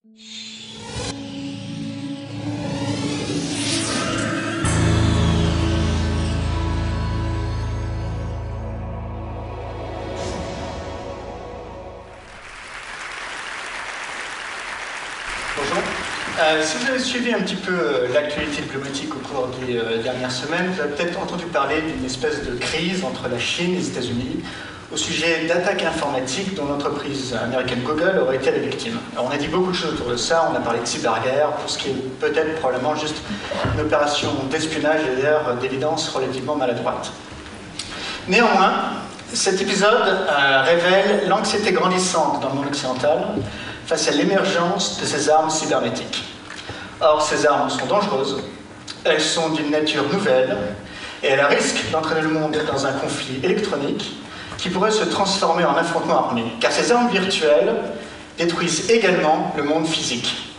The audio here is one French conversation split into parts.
Si vous avez suivi un petit peu l'actualité diplomatique au cours des dernières semaines, vous avez peut-être entendu parler d'une espèce de crise entre la Chine et les États-Unis au sujet d'attaques informatiques dont l'entreprise américaine Google aurait été la victime. Alors on a dit beaucoup de choses autour de ça, on a parlé de cyberguerre, pour ce qui est peut-être probablement juste une opération d'espionnage et d'ailleurs d'évidence relativement maladroite. Néanmoins, cet épisode révèle l'anxiété grandissante dans le monde occidental face à l'émergence de ces armes cybernétiques. Or, ces armes sont dangereuses, elles sont d'une nature nouvelle, et elles risquent d'entraîner le monde dans un conflit électronique qui pourrait se transformer en affrontement armé, car ces armes virtuelles détruisent également le monde physique.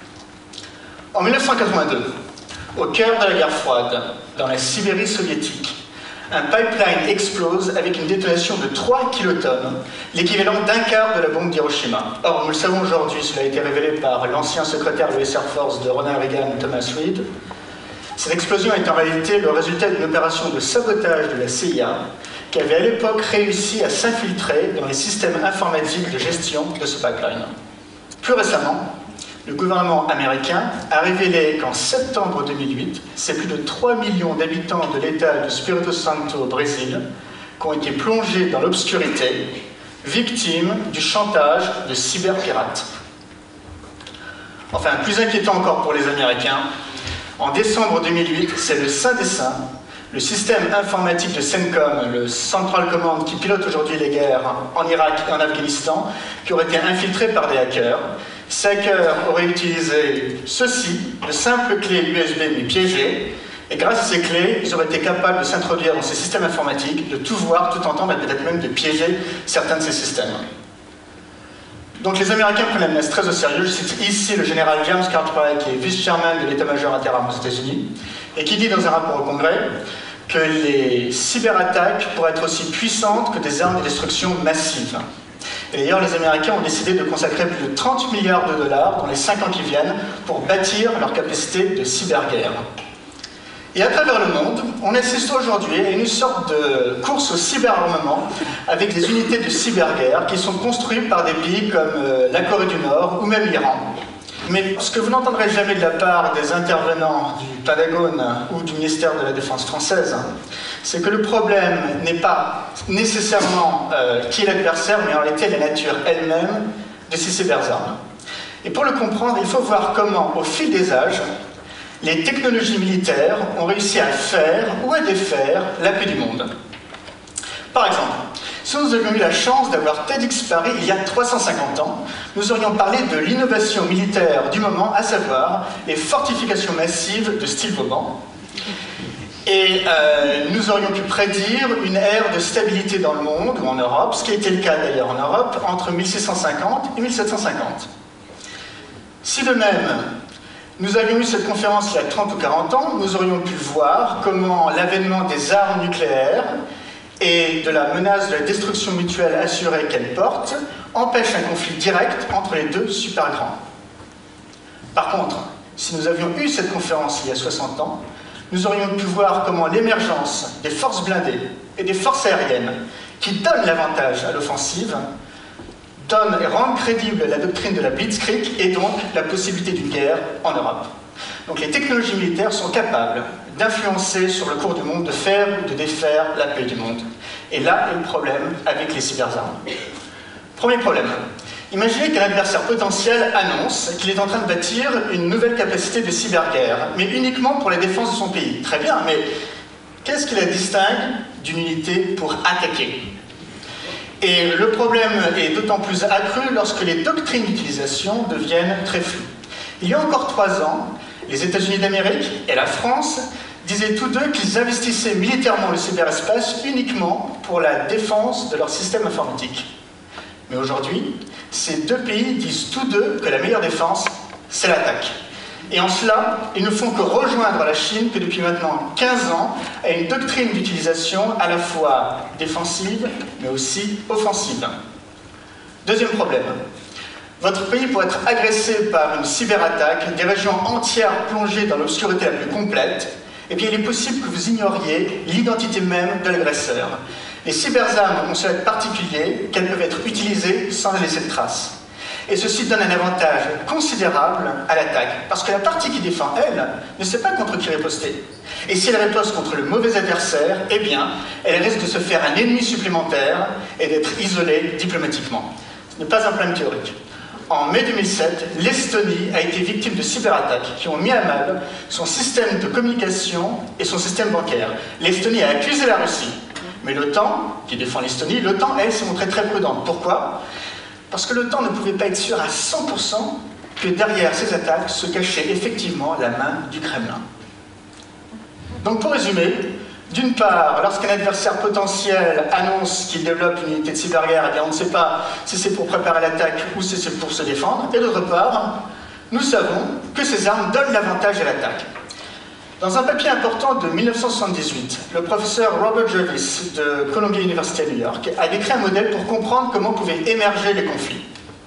En 1982, au cœur de la guerre froide, dans la Sibérie soviétique, un pipeline explose avec une détonation de 3 kilotonnes, l'équivalent d'un quart de la bombe d'Hiroshima. Or, nous le savons aujourd'hui, cela a été révélé par l'ancien secrétaire de l'US Air Force de Ronald Reagan, Thomas Reed. Cette explosion est en réalité le résultat d'une opération de sabotage de la CIA qui avait à l'époque réussi à s'infiltrer dans les systèmes informatiques de gestion de ce pipeline. Plus récemment, le gouvernement américain a révélé qu'en septembre 2008, c'est plus de 3 millions d'habitants de l'État du Espírito Santo au Brésil qui ont été plongés dans l'obscurité, victimes du chantage de cyberpirates. Enfin, plus inquiétant encore pour les Américains, en décembre 2008, c'est le Saint des Saints, le système informatique de CENTCOM, le Central Command qui pilote aujourd'hui les guerres en Irak et en Afghanistan, qui aurait été infiltré par des hackers. Ces hackers auraient utilisé ceci, de simples clés USB mais piégées, et grâce à ces clés, ils auraient été capables de s'introduire dans ces systèmes informatiques, de tout voir, tout entendre, et peut-être même de piéger certains de ces systèmes. Donc les Américains prennent la menace très au sérieux. Je cite ici le général James Cartwright, qui est vice-chairman de l'état-major interarmes aux États-Unis, et qui dit dans un rapport au Congrès que les cyberattaques pourraient être aussi puissantes que des armes de destruction massive. Et d'ailleurs, les Américains ont décidé de consacrer plus de 30 milliards de dollars dans les 5 ans qui viennent pour bâtir leur capacité de cyberguerre. Et à travers le monde, on assiste aujourd'hui à une sorte de course au cyberarmement avec des unités de cyberguerre qui sont construites par des pays comme la Corée du Nord ou même l'Iran. Mais ce que vous n'entendrez jamais de la part des intervenants du Pentagone ou du ministère de la Défense française, c'est que le problème n'est pas nécessairement qui est l'adversaire, mais en réalité la nature elle-même de ces cyberarmes. Et pour le comprendre, il faut voir comment, au fil des âges, les technologies militaires ont réussi à faire ou à défaire la paix du monde. Par exemple, si nous avions eu la chance d'avoir TEDx Paris il y a 350 ans, nous aurions parlé de l'innovation militaire du moment, à savoir les fortifications massives de style Vauban. Et nous aurions pu prédire une ère de stabilité dans le monde, ou en Europe, ce qui a été le cas d'ailleurs en Europe, entre 1650 et 1750. Si de même, nous avions eu cette conférence il y a 30 ou 40 ans, nous aurions pu voir comment l'avènement des armes nucléaires et de la menace de la destruction mutuelle assurée qu'elle porte empêche un conflit direct entre les deux super grands. Par contre, si nous avions eu cette conférence il y a 60 ans, nous aurions pu voir comment l'émergence des forces blindées et des forces aériennes qui donnent l'avantage à l'offensive donnent et rendent crédible la doctrine de la Blitzkrieg et donc la possibilité d'une guerre en Europe. Donc les technologies militaires sont capables d'influencer sur le cours du monde, de faire ou de défaire la paix du monde. Et là est le problème avec les cyberarmes. Premier problème. Imaginez qu'un adversaire potentiel annonce qu'il est en train de bâtir une nouvelle capacité de cyberguerre, mais uniquement pour la défense de son pays. Très bien, mais qu'est-ce qui la distingue d'une unité pour attaquer ? Et le problème est d'autant plus accru lorsque les doctrines d'utilisation deviennent très floues. Il y a encore 3 ans, les États-Unis d'Amérique et la France disaient tous deux qu'ils investissaient militairement le cyberespace uniquement pour la défense de leur système informatique. Mais aujourd'hui, ces deux pays disent tous deux que la meilleure défense, c'est l'attaque. Et en cela, ils ne font que rejoindre la Chine, que depuis maintenant 15 ans, a une doctrine d'utilisation à la fois défensive, mais aussi offensive. Deuxième problème. Votre pays pourrait être agressé par une cyberattaque, des régions entières plongées dans l'obscurité la plus complète. Eh bien, il est possible que vous ignoriez l'identité même de l'agresseur. Les cyberarmes ont cela de particulier qu'elles peuvent être utilisées sans laisser de traces. Et ceci donne un avantage considérable à l'attaque, parce que la partie qui défend, elle, ne sait pas contre qui riposter. Et si elle riposte contre le mauvais adversaire, eh bien, elle risque de se faire un ennemi supplémentaire et d'être isolée diplomatiquement. Ce n'est pas un problème théorique. En mai 2007, l'Estonie a été victime de cyberattaques qui ont mis à mal son système de communication et son système bancaire. L'Estonie a accusé la Russie. Mais l'OTAN, qui défend l'Estonie, l'OTAN, elle, s'est montrée très prudente. Pourquoi ? Parce que l'OTAN ne pouvait pas être sûr à 100% que derrière ces attaques se cachait effectivement la main du Kremlin. Donc pour résumer, d'une part, lorsqu'un adversaire potentiel annonce qu'il développe une unité de cyberguerre, eh bien on ne sait pas si c'est pour préparer l'attaque ou si c'est pour se défendre. Et d'autre part, nous savons que ces armes donnent l'avantage à l'attaque. Dans un papier important de 1978, le professeur Robert Jervis de Columbia University à New York a décrit un modèle pour comprendre comment pouvaient émerger les conflits.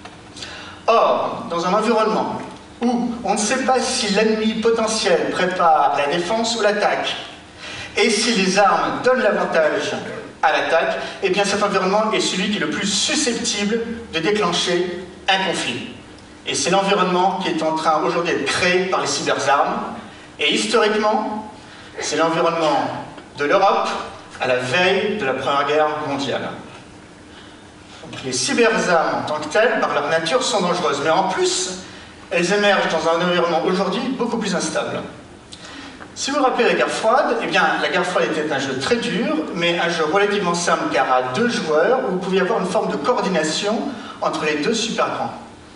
Or, dans un environnement où on ne sait pas si l'ennemi potentiel prépare la défense ou l'attaque, et si les armes donnent l'avantage à l'attaque, eh bien cet environnement est celui qui est le plus susceptible de déclencher un conflit. Et c'est l'environnement qui est en train aujourd'hui d'être créé par les cyberarmes. Et historiquement, c'est l'environnement de l'Europe à la veille de la Première Guerre mondiale. Donc, les cyberarmes en tant que telles, par leur nature, sont dangereuses. Mais en plus, elles émergent dans un environnement aujourd'hui beaucoup plus instable. Si vous vous rappelez la guerre froide, eh bien, la guerre froide était un jeu très dur, mais un jeu relativement simple car à 2 joueurs, où vous pouviez avoir une forme de coordination entre les deux super grands.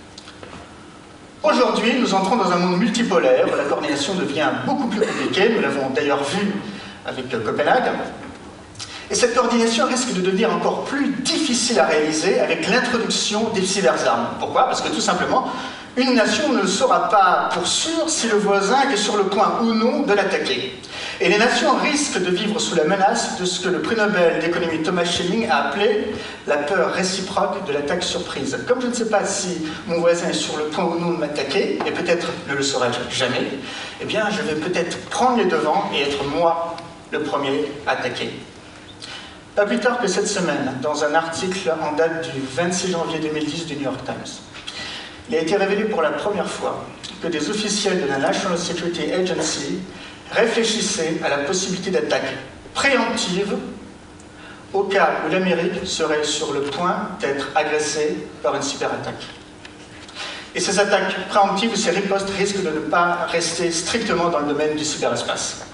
Aujourd'hui, nous entrons dans un monde multipolaire où la coordination devient beaucoup plus compliquée. Nous l'avons d'ailleurs vu avec Copenhague. Et cette coordination risque de devenir encore plus difficile à réaliser avec l'introduction des cyberarmes. Pourquoi ? Parce que tout simplement, une nation ne saura pas pour sûr si le voisin est sur le point ou non de l'attaquer. Et les nations risquent de vivre sous la menace de ce que le prix Nobel d'économie Thomas Schelling a appelé la peur réciproque de l'attaque surprise. Comme je ne sais pas si mon voisin est sur le point ou non de m'attaquer, et peut-être ne le saurai-je jamais, eh bien je vais peut-être prendre les devants et être moi le premier attaqué. Pas plus tard que cette semaine, dans un article en date du 26 janvier 2010 du New York Times, il a été révélé pour la première fois que des officiels de la National Security Agency réfléchissaient à la possibilité d'attaques préemptives au cas où l'Amérique serait sur le point d'être agressée par une cyberattaque. Et ces attaques préemptives ou ces ripostes risquent de ne pas rester strictement dans le domaine du cyberespace.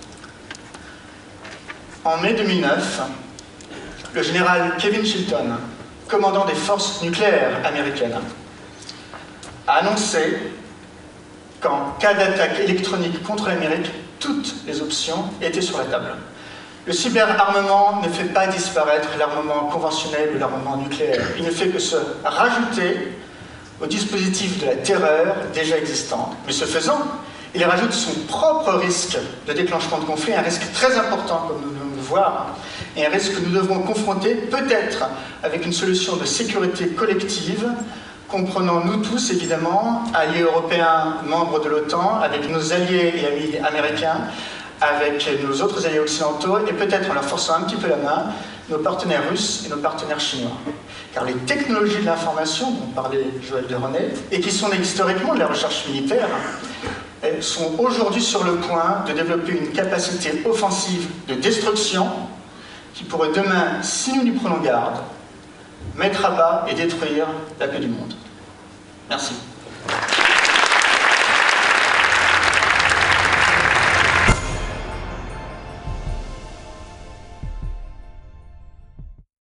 En mai 2009, le général Kevin Chilton, commandant des forces nucléaires américaines, a annoncé qu'en cas d'attaque électronique contre l'Amérique, toutes les options étaient sur la table. Le cyberarmement ne fait pas disparaître l'armement conventionnel ou l'armement nucléaire. Il ne fait que se rajouter au dispositif de la terreur déjà existante. Mais ce faisant, il rajoute son propre risque de déclenchement de conflit, un risque très important, comme nous venons de le voir, et un risque que nous devrons confronter peut-être avec une solution de sécurité collective, comprenant nous tous, évidemment, alliés européens, membres de l'OTAN, avec nos alliés et amis américains, avec nos autres alliés occidentaux, et peut-être en leur forçant un petit peu la main, nos partenaires russes et nos partenaires chinois. Car les technologies de l'information, dont parlait Joël de René, et qui sont historiquement de la recherche militaire, sont aujourd'hui sur le point de développer une capacité offensive de destruction qui pourrait demain, si nous n'y prenons garde, mettre à bas et détruire la paix du monde. Merci.